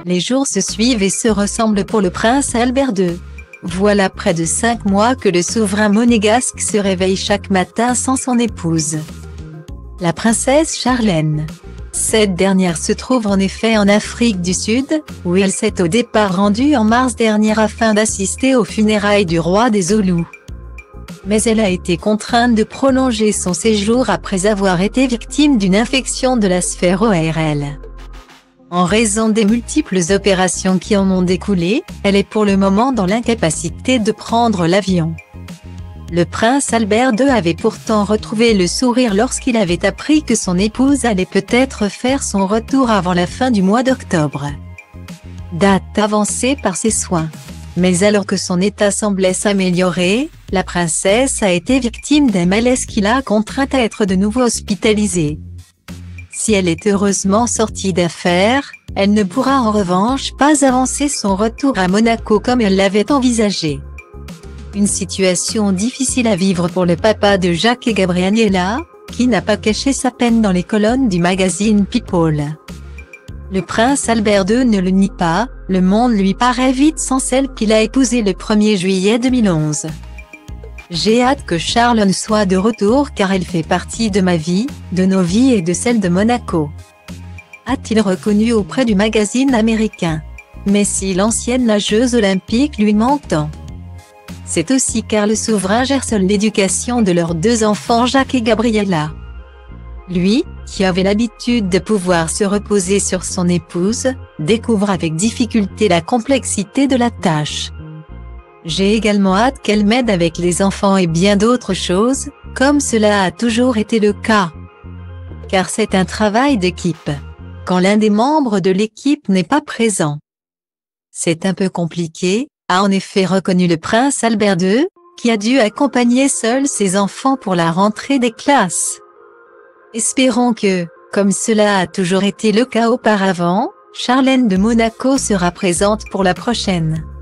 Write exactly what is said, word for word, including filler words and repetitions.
Les jours se suivent et se ressemblent pour le prince Albert deux. Voilà près de cinq mois que le souverain monégasque se réveille chaque matin sans son épouse, la princesse Charlène. Cette dernière se trouve en effet en Afrique du Sud, où elle s'est au départ rendue en mars dernier afin d'assister aux funérailles du roi des Zoulous. Mais elle a été contrainte de prolonger son séjour après avoir été victime d'une infection de la sphère O R L. En raison des multiples opérations qui en ont découlé, elle est pour le moment dans l'incapacité de prendre l'avion. Le prince Albert deux avait pourtant retrouvé le sourire lorsqu'il avait appris que son épouse allait peut-être faire son retour avant la fin du mois d'octobre, date avancée par ses soins. Mais alors que son état semblait s'améliorer, la princesse a été victime d'un malaise qui l'a contrainte à être de nouveau hospitalisée. Si elle est heureusement sortie d'affaire, elle ne pourra en revanche pas avancer son retour à Monaco comme elle l'avait envisagé. Une situation difficile à vivre pour le papa de Jacques et Gabriella, qui n'a pas caché sa peine dans les colonnes du magazine People. Le prince Albert deux ne le nie pas, le monde lui paraît vide sans celle qu'il a épousée le premier juillet deux mille onze. J'ai hâte que Charlène soit de retour car elle fait partie de ma vie, de nos vies et de celle de Monaco, a-t-il reconnu auprès du magazine américain. Mais si l'ancienne nageuse olympique lui manque tant, c'est aussi car le souverain gère seul l'éducation de leurs deux enfants Jacques et Gabriella. Lui, qui avait l'habitude de pouvoir se reposer sur son épouse, découvre avec difficulté la complexité de la tâche. J'ai également hâte qu'elle m'aide avec les enfants et bien d'autres choses, comme cela a toujours été le cas. Car c'est un travail d'équipe, quand l'un des membres de l'équipe n'est pas présent. C'est un peu compliqué, a en effet reconnu le prince Albert deux, qui a dû accompagner seul ses enfants pour la rentrée des classes. Espérons que, comme cela a toujours été le cas auparavant, Charlène de Monaco sera présente pour la prochaine.